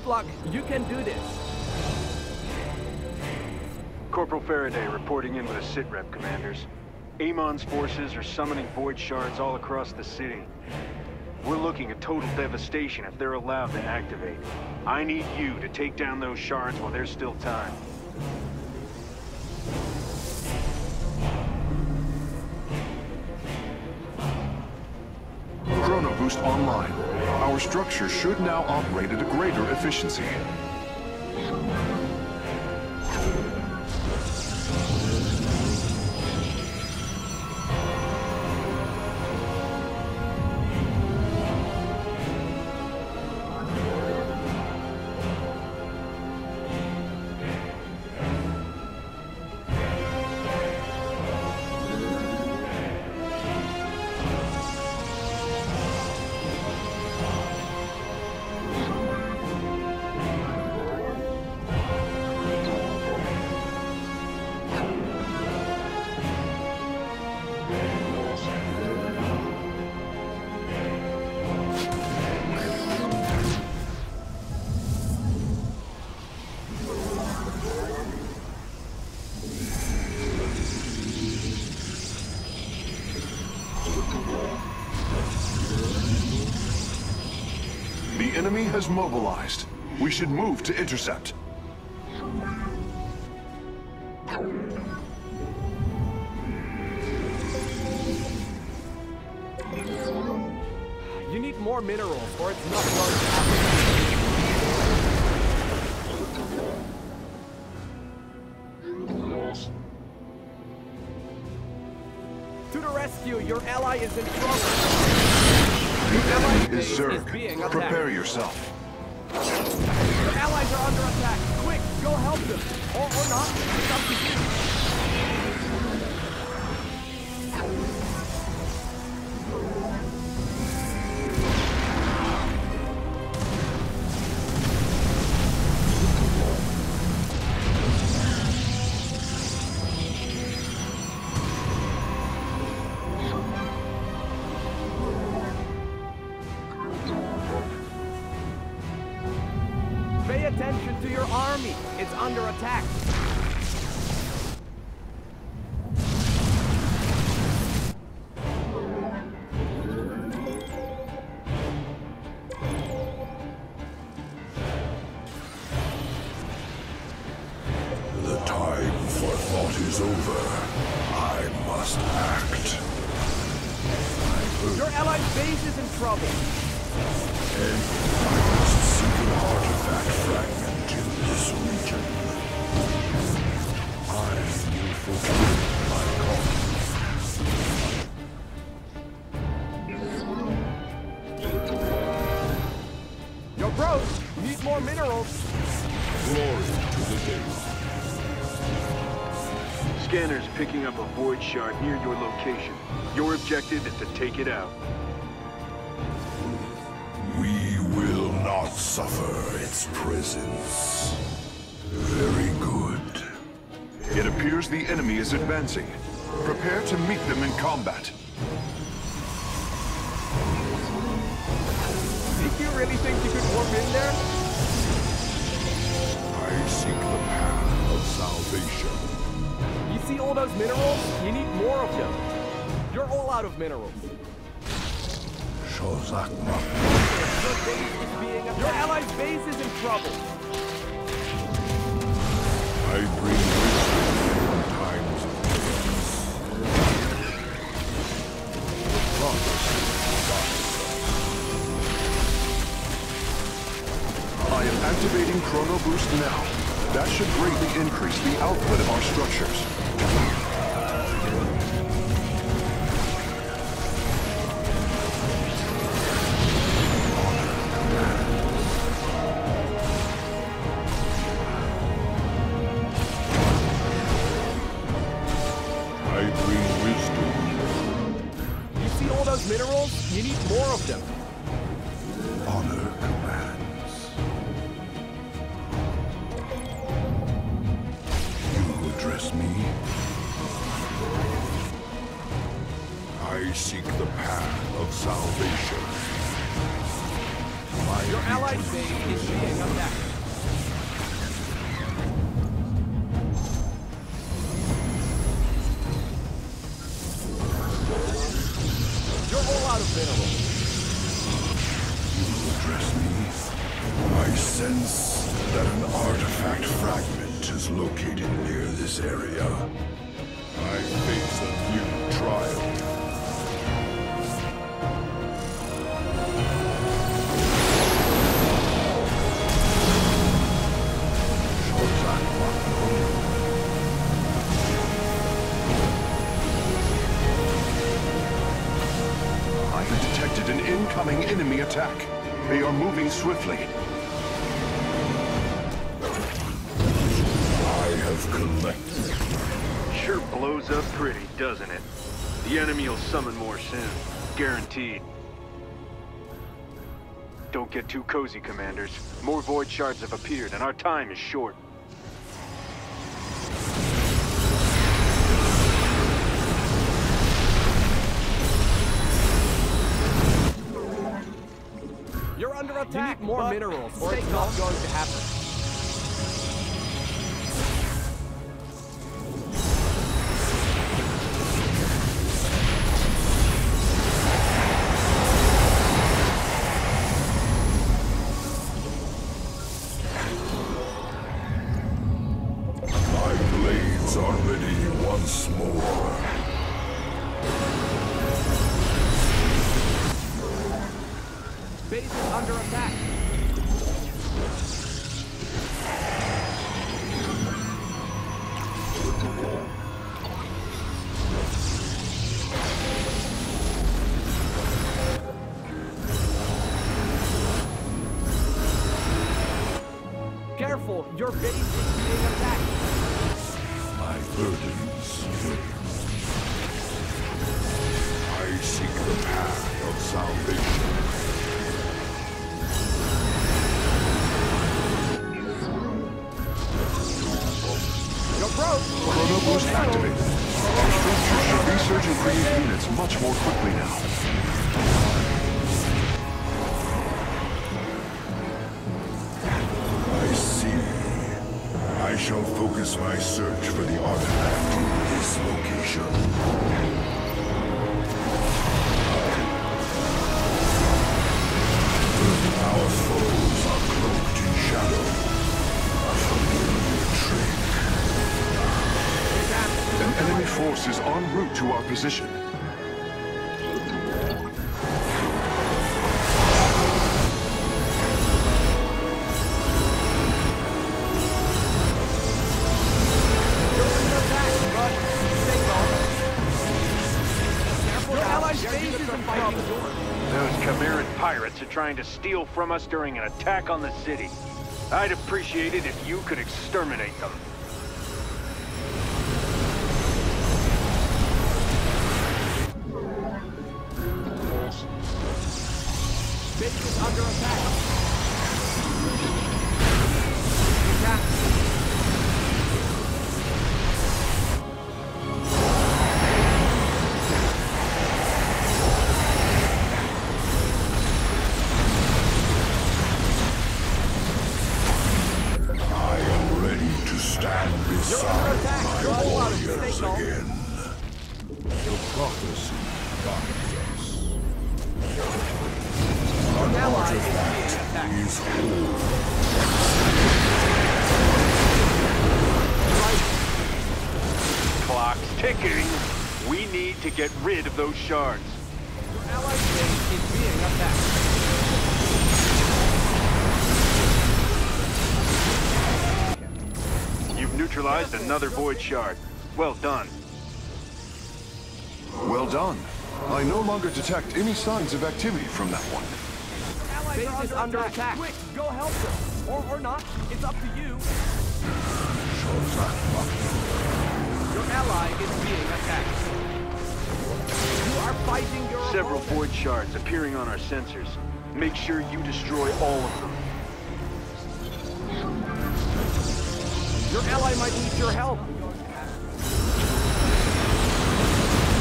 luck. You can do this. Corporal Faraday reporting in with a sitrep, commanders. Amon's forces are summoning void shards all across the city. We're looking at total devastation if they're allowed to activate. I need you to take down those shards while there's still time. Chrono Boost online. Our structure should now operate at a greater efficiency. The enemy has mobilized. We should move to intercept. You need more minerals, or it's not going to happen. To the rescue! Your ally is in trouble! The enemy is Zerg. Being attacked. Prepare yourself. Your allies are under attack! Quick, go help them! Or not, it's up to you! Pay attention to your army. It's under attack. The time for thought is over. I must act. Your allied base is in trouble. And I must seek an artifact fragment in this region. I will fulfill my calling. Yo, bros, need more minerals. Glory to the day. Scanner's picking up a void shard near your location. Your objective is to take it out. We will not suffer its presence. Very good. It appears the enemy is advancing. Prepare to meet them in combat. Did you really think you could warp in there? I seek the path of salvation. You see all those minerals? You need more of them. You're all out of minerals. Shozakma. Your base is being attacked. Your allied base is in trouble. I bring wisdom in times of peace. The prophecy I am activating Chrono Boost now. That should greatly increase the output of our structures. I bring wisdom. You see all those minerals? You need more of them. Honor commands. You address me? I seek the path of salvation. Your allied base is being attacked. You're all out of minerals. You address me? I sense that an artifact fragment is located near this area. I face a new trial. I have detected an incoming enemy attack. They are moving swiftly. I have collected. Sure blows up pretty, doesn't it? The enemy will summon more soon. Guaranteed. Don't get too cozy, Commanders. More void shards have appeared, and our time is short. You're under attack. You need more minerals, or it's not going to happen. My blades are ready once more. Base is under attack. Careful, your base is being attacked. My burdens. I seek the path of salvation. You're broke. Chrono Boost activated. Our structure should research and create units much more quickly now. I see. I shall focus my search for the artifact in this location. Our foes are cloaked in shadow. A familiar trick. An enemy force is en route to our position. Your allied base is in trouble. Those Chimeran pirates are trying to steal from us during an attack on the city. I'd appreciate it if you could exterminate them. Base is under attack. I am ready to stand beside my warriors again. The prophecy guides us. An artifact is whole. Clock's ticking. We need to get rid of those shards. Your allied base is being attacked. You've neutralized another void shard. Well done. Well done. I no longer detect any signs of activity from that one. Base is under attack. Quick, go help them. Or not. It's up to you. Your ally is being attacked. You are fighting your Several opponent. void shards appearing on our sensors. Make sure you destroy all of them. Your ally might need your help.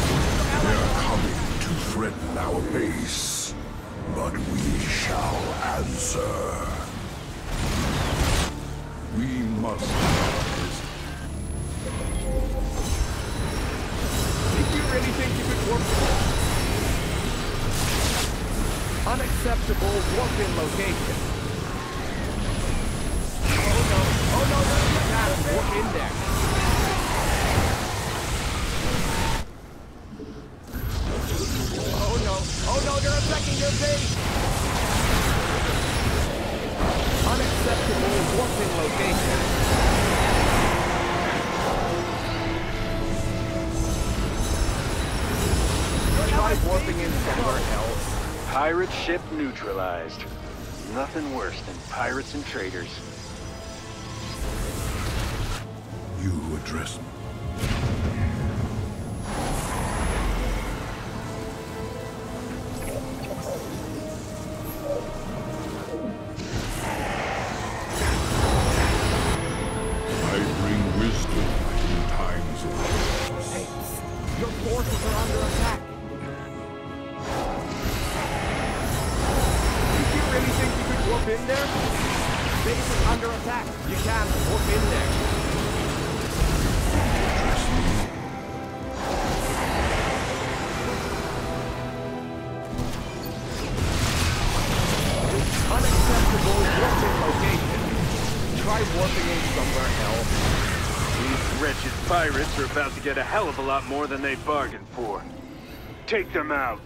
They are coming to threaten our base, but we shall answer. We must stop this. Did you really think you could warp? Unacceptable warp-in location. Oh no, you can't warp in there. Oh no, they're attacking your base. Unacceptable warp-in location. Try warping in somewhere else. Pirate ship neutralized. Nothing worse than pirates and traitors. You address me. I bring wisdom in times of crisis. Hey, your forces are under attack. Did you really think you could warp in there? Base is under attack. You can't warp in there. Address me. Unacceptable warping location. Try warping in somewhere else. These wretched pirates are about to get a hell of a lot more than they bargained for. Take them out.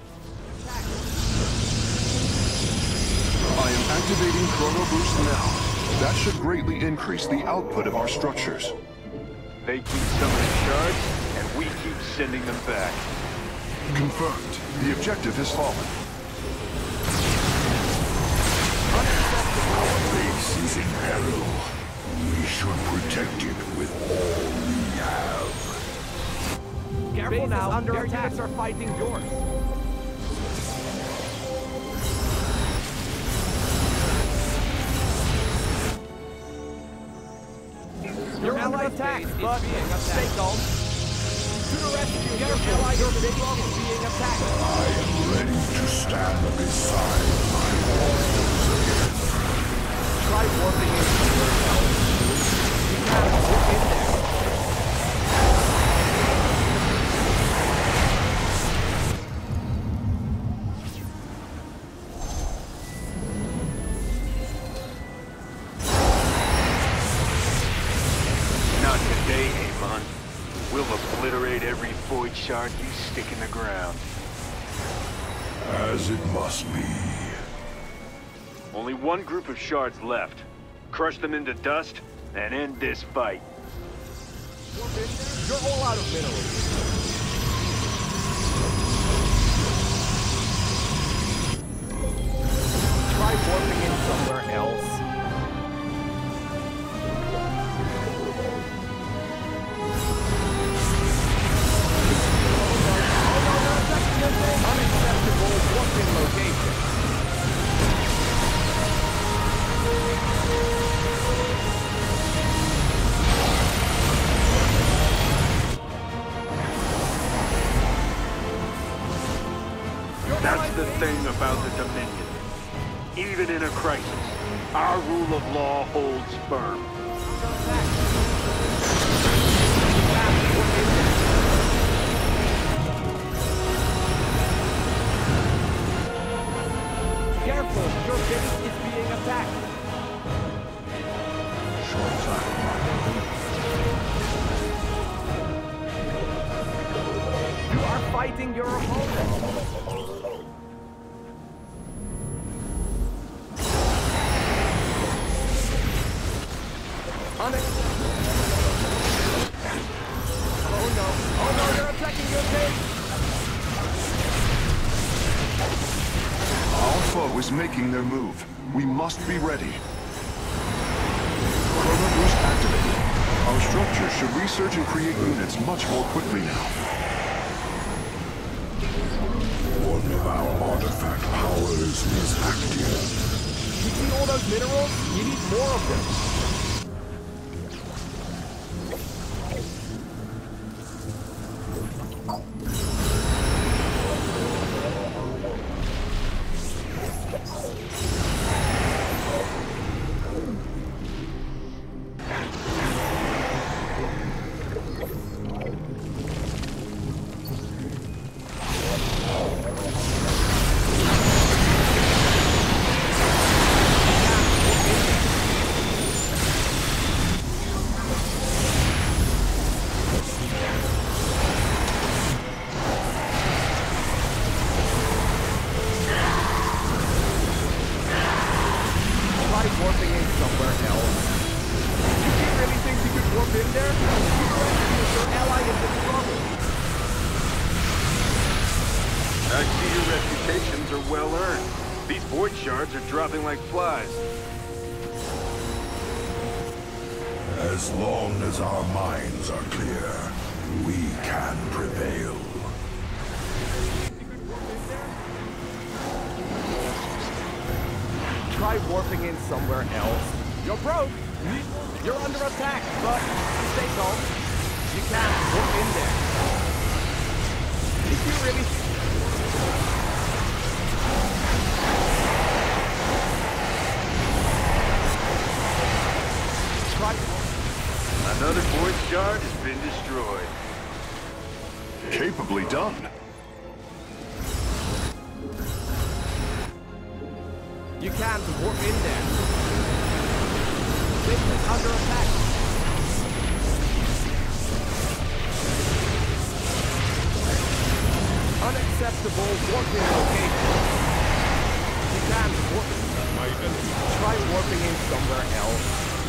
I am activating Chrono Boost now. That should greatly increase the output of our structures. They keep summoning shards, and we keep sending them back. Confirmed. The objective has fallen. Our base is in peril. We should protect it with all we have. Careful Base now, is under their attack. units are fighting yours. Your allied attack, but stay calm. To the rescue, your allied base is being attacked. I am ready to stand beside my warriors again. Try warping in somewhere else. You can't warp in there. Not today, Amon. We'll obliterate every void shard you stick in the ground. As it must be. Only one group of shards left. Crush them into dust, and end this fight. Warp in there? You're all out of minerals. Try warping in somewhere else. Unacceptable warping location. That's the thing about the Dominion. Even in a crisis, our rule of law holds firm. Careful, your base is being attacked. Short time. You are fighting your opponent. Oh no, they're attacking your base. Our foe is making their move. We must be ready. Chrono Boost activated. Our structures should research and create units much more quickly now. One of our artifact powers is active. You see all those minerals? You need more of them. I see your reputations are well earned. These void shards are dropping like flies. As long as our minds are clear, we can prevail. Try warping in somewhere else. You're broke. You're under attack, but stay calm. You can't warp in there. If you really... Try... Another void shard has been destroyed. Capably done. You can't warp in there. This is under attack. Unacceptable warping location. You can't warp. Try warping in somewhere else.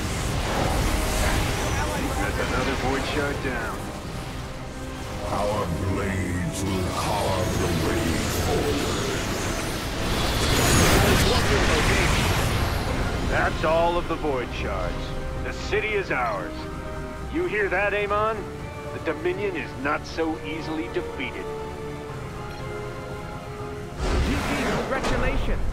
That's another void shard down. Our blades will carve the way forward. That's all of the void shards. The city is ours. You hear that, Amon? The Dominion is not so easily defeated. GG, congratulations.